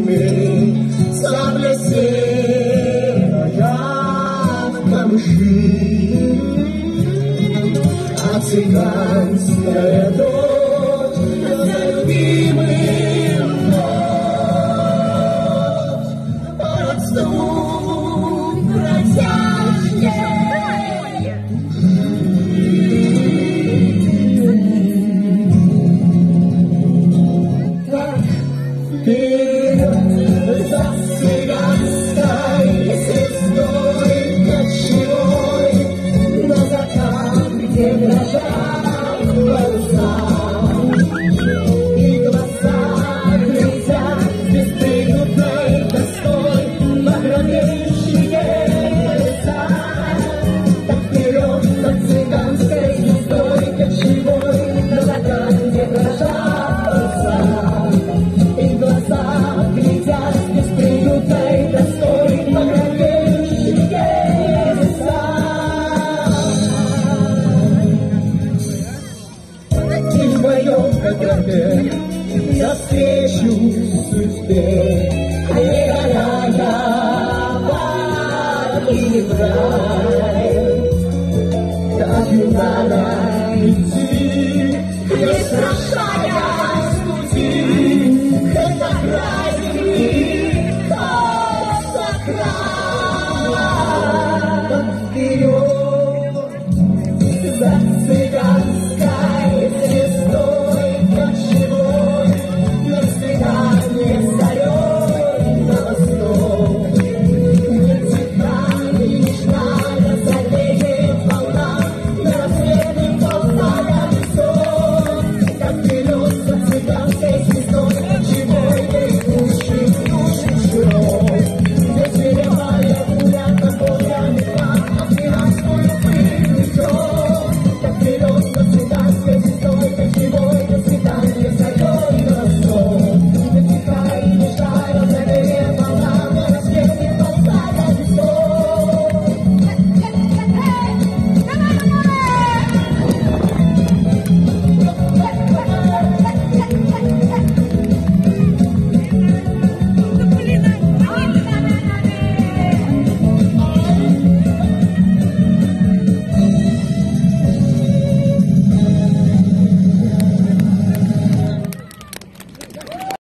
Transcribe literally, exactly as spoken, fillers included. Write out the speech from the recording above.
мы заблестела на камыши, а цыганская дочь за любимым вновь поцелуй протяжнее. За цыганской звездой ночной на закат, где дрожат паруса, и глаза глядят беспринудной тоской на граничные леса. Так вперед за цыганской звездой ночной на закат, где дрожат паруса, и глаза глядят бесприютной тоской на граничные леса. И в моем котле навстречу судьбе легая и в рай, так и надо идти.